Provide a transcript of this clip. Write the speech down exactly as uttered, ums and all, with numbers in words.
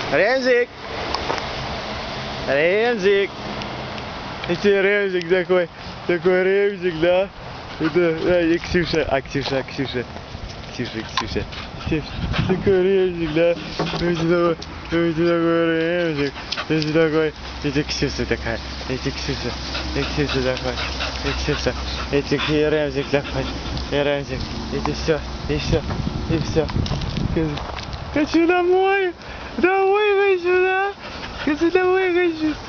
Ремзик! Ремзик! Это Ремзик такой, такой Ремзик, да? Это, да, и Ксюша, а Ксюша, Ксюша, Ксюша, Ксюша, Ксюша, такой Ремзик, да? Это такой, это такой Ремзик, это такой, это Ксюша такая, это Ксюша, это Ксюша такой, это Ксюша, это Ремзик такой, и Ремзик, это все, и все, и все. Хочу домой, домой хочу, да? Хочу домой хочу.